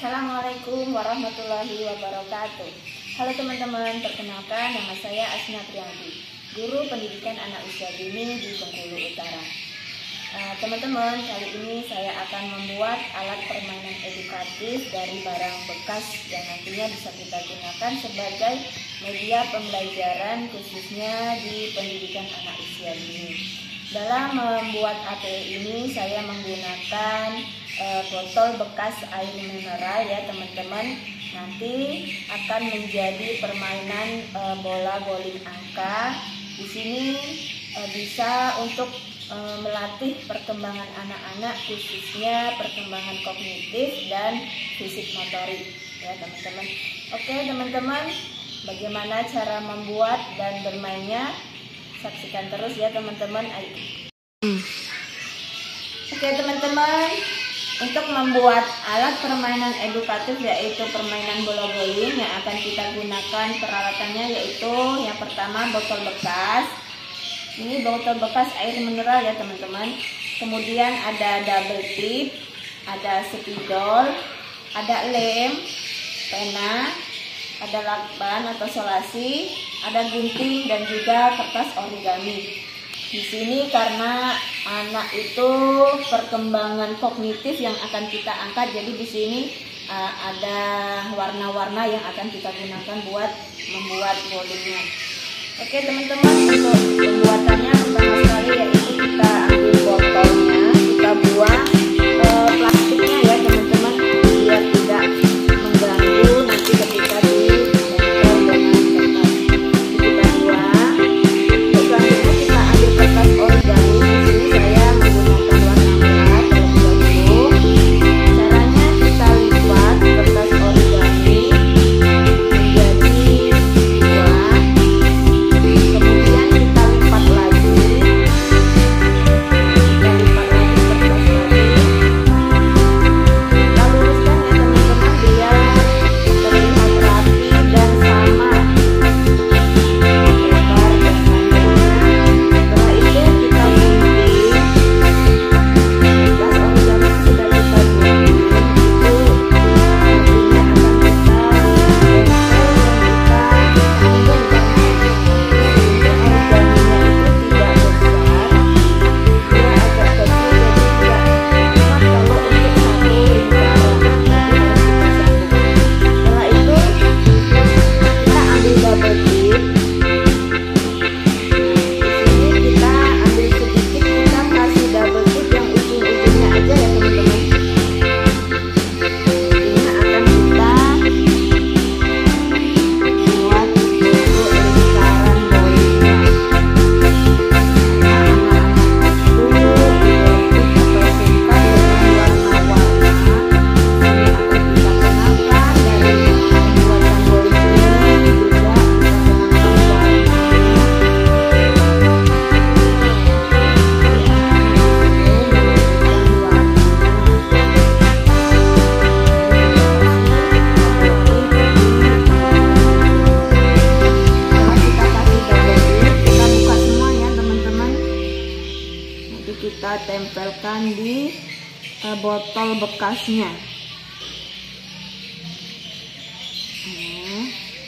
Assalamualaikum warahmatullahi wabarakatuh. Halo teman-teman, perkenalkan nama saya Asna Priyanti, guru pendidikan anak usia dini di Bengkulu Utara. Teman-teman, kali ini saya akan membuat alat permainan edukatif dari barang bekas yang nantinya bisa kita gunakan sebagai media pembelajaran khususnya di pendidikan anak usia dini. Dalam membuat APE ini saya menggunakan botol bekas air mineral ya teman-teman. Nanti akan menjadi permainan bola bowling angka. Di sini bisa untuk melatih perkembangan anak-anak, khususnya perkembangan kognitif dan fisik motorik ya teman-teman. Oke teman-teman, bagaimana cara membuat dan bermainnya? Saksikan terus ya teman-teman. Oke teman-teman, untuk membuat alat permainan edukatif yaitu permainan bola bowling yang akan kita gunakan peralatannya yaitu yang pertama botol bekas. Ini botol bekas air mineral ya teman-teman. Kemudian ada double tip, ada spidol, ada lem, pena, ada lakban atau solasi, ada gunting dan juga kertas origami. Di sini karena anak itu perkembangan kognitif yang akan kita angkat, jadi di sini ada warna-warna yang akan kita gunakan buat membuat bowlingnya. Oke teman-teman, untuk pembuatannya pertama sekali yaitu kita ambil botolnya, kita buang plastiknya ya teman-teman biar tidak mengganggu nanti ketika ditempel dengan kertas. Kita buang. Selanjutnya kita ambil kertas origami. Di sini saya menggunakan warna merah terlebih dahulu. Caranya kita lipat kertas origami menjadi dua. Kemudian kita lipat lagi. Kita lipat lagi kertas lagi. Kita luruskan ya teman-teman biar terlihat rapi dan sama. Lebar dan panjangnya. Setelah itu kita gunting. Kertas origami yang sudah kita gunting itu artinya akan kita tempel dan kita sambung karena origaminya itu tidak besar, dia agak kecil jadi tidak kuat kalau untuk satu lingkaran, jadi harus kita sambung. Setelah itu kita ambil double tip. Di sini kita ambil sedikit, kita kasih double tip yang ujung-ujungnya aja ya teman-teman. Ini akan kita buat bentuk lingkaran bowlingnya. Karena anak-anak itu identik atau suka dengan warna-warna, ini akan kita kenalkan dari pembuatan bowling ini juga kita kenalkan kita tempelkan di botol bekasnya. Ini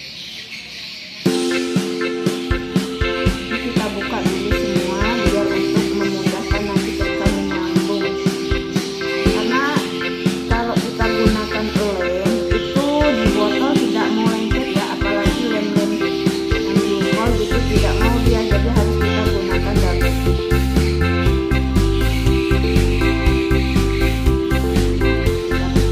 kita buka dulu semua biar untuk memudahkan nanti kita menyambung. Karena kalau kita gunakan lem itu di botol tidak mau lengket ya, apalagi lem-lem yang diukur gitu tidak mau dia, jadi harus kita gunakan double tip. Kita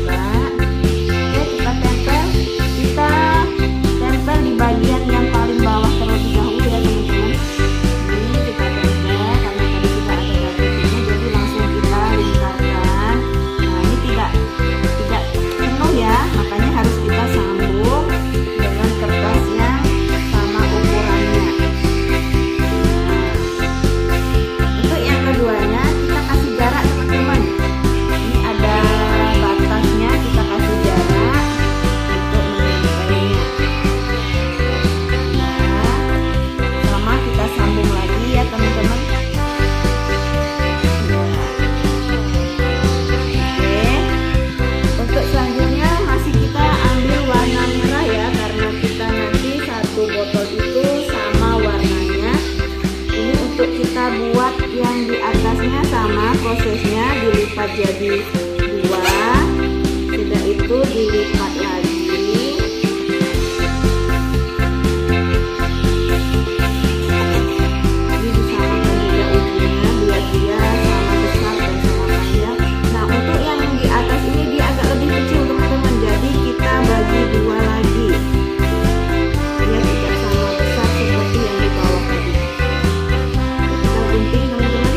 itu dilipat lagi. Disamakan juga ujungnya biar dia sama besar dan sama panjang. Nah, untuk yang di atas ini dia agak lebih kecil teman-teman, jadi kita bagi dua lagi. Dia tidak sama besar seperti yang di bawah tadi. Kita gunting teman-teman.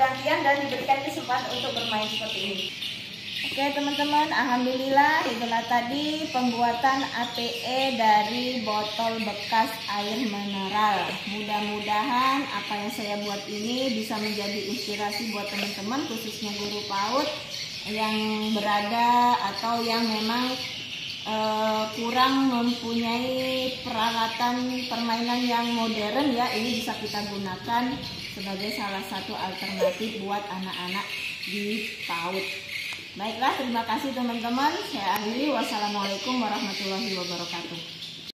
perhatian dan diberikan kesempatan untuk bermain seperti ini. Oke teman-teman, alhamdulillah itulah tadi pembuatan APE dari botol bekas air mineral. Mudah-mudahan apa yang saya buat ini bisa menjadi inspirasi buat teman-teman, khususnya guru PAUD yang berada atau yang memang kurang mempunyai peralatan permainan yang modern ya. Ini bisa kita gunakan sebagai salah satu alternatif buat anak-anak di PAUD. Baiklah, terima kasih teman-teman. Saya akhiri. Wassalamualaikum warahmatullahi wabarakatuh.